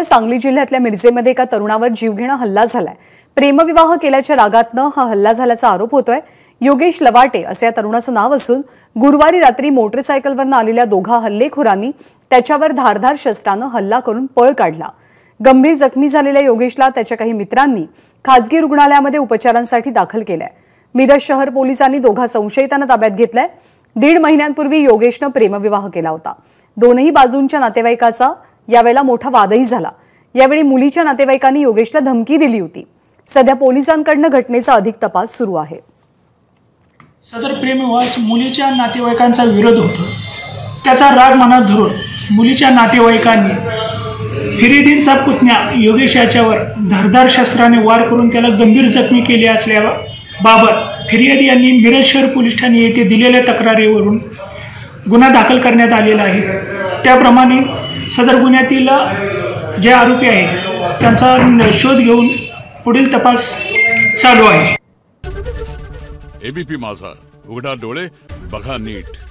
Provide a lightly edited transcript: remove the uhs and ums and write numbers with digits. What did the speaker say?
सांगली जिल्ह्यातल्या मिरजेमध्ये एका तरुणावर जीवघेणा हल्ला झालाय। प्रेमविवाह केल्याच्या रागातनं हा हल्ला झाल्याचा आरोप होतोय। योगेश लवाटे असे या तरुणाचं नाव असून गुरुवारी रात्री मोटरसायकलवरनं आलेल्या दोघा हल्लेखोरांनी त्याच्यावर धारदार शस्त्रानं हल्ला करून पळ काढला। गंभीर जखमी झालेल्या योगेशला त्याच्या काही मित्रांनी खासगी रुग्णालयामध्ये उपचारांसाठी दाखल केलंय। मिरज शहर पोलिसांनी दोघा संशयितांना ताब्यात घेतलंय। 1.5 महिन्यांपूर्वी योगेशनं प्रेमविवाह केला होता। दोनही बाजूंच्या नातेवाईकाचा यावेळेला मोठा वादही झाला। यावेळी मुलीच्या नातेवाईकांनी योगेशला धमकी दिली होती। सध्या पोलिसांकडून घटनेचा अधिक तपास सुरू आहे। सदर प्रेमविवाहास मुलीच्या नातेवाईकांचा विरोध होता। त्याचा राग मनात धरून मुलीच्या नातेवाईकांनी फिर्यादींचा पुतण्या योगेश याच्यावर धारदार शस्त्राने वार करून त्याला गंभीर जखमी केले असल्याबाबत फिर्यादी यांनी मिरज शहर पोलीस ठाणे येथे दिलेल्या तक्रारीवरून गुन्हा दाखल करण्यात आलेला आहे। त्याप्रमाणे सदर गुन्ह्यातील जे आरोपी आहेत त्यांचा शोध घेऊन पुढील तपास चालू आहे। एबीपी माझा, उघडा डोळे बघा नीट।